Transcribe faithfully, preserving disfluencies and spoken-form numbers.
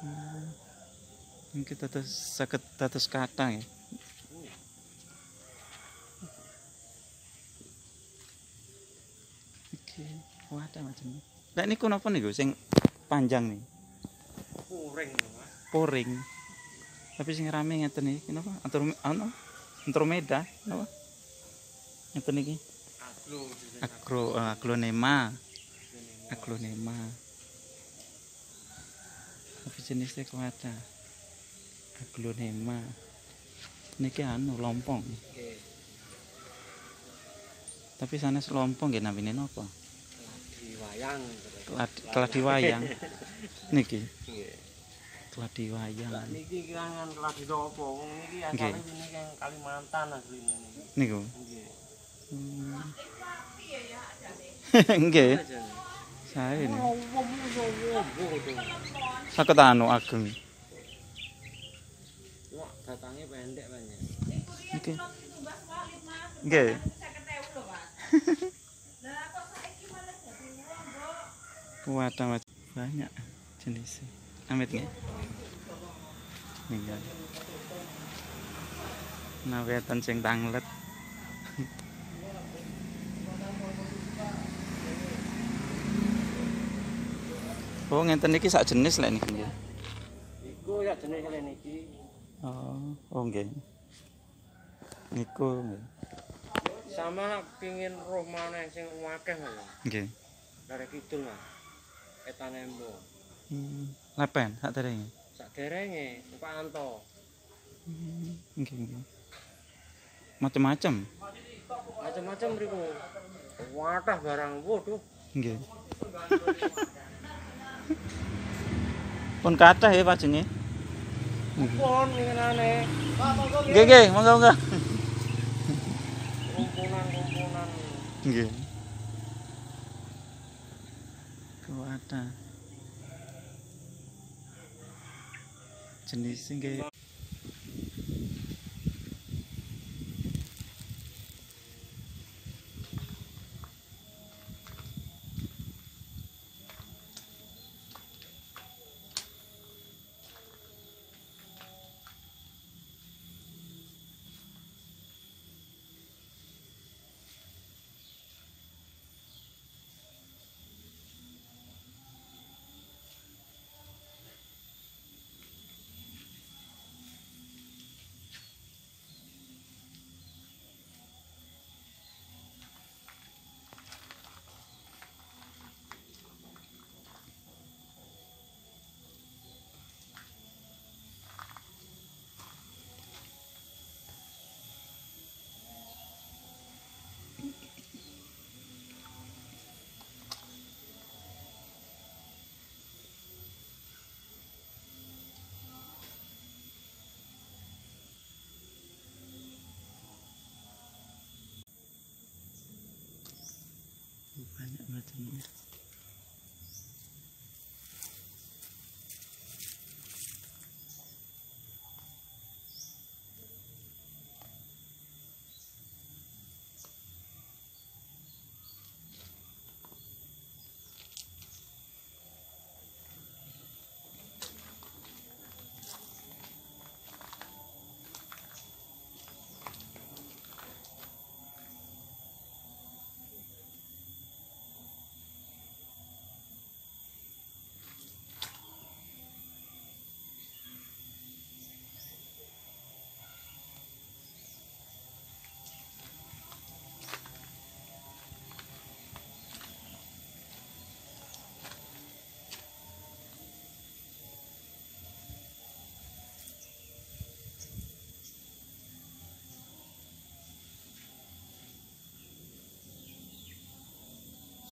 Ini kita terus sakit tatus kata ya. Oke, wadah macam. Lah niku napa niku sing panjang nih? Puring, Mas. Puring. Tapi sing rame ngeten iki napa? Antur anu Andromeda napa? Ngeten iki. Aglo, aglonema. Aglonema. Apa jenisnya kok ada? Aglonema. Niki anu lompong. Nggih. Tapi sanes lompong nggih namine napa? Keladi wayang. Keladi wayang. Niki. Nggih. Keladi wayang. Lah niki kan keladi apa? Wong niki asale niki yang Kalimantan asline niki. Niku. Nggih. Hmm. Nggih. Sae ini. Sakit anu ageng. Wah, datangnya pendek banyak. Oke. Nggih. Wadah macam banyak jenisnya. Amit nggih. Nggih. Nawetan sing tanglet. Oh, ngenten iki sak jenis lek niki nggih. Iku ya jenis kali niki. Oh, oh nggih. Niku nggih. Sama pingin roh maneh sing akeh lho. Nggih. Dari kidul, Mas. Etanembo. Hmm, lepen sak derenge. Sak derenge, Pak Anto. Hmm, nggih nggih. Macam-macam. Macam-macam mriku. Wadah barang waduh. Nggih. Pun kathah ya pajenge. Pun ngenane. Nggih nggih, monggo monggo. Kumpulan-kumpulan. Nggih. Kuwata. Jenis nggih. Banyak macamnya.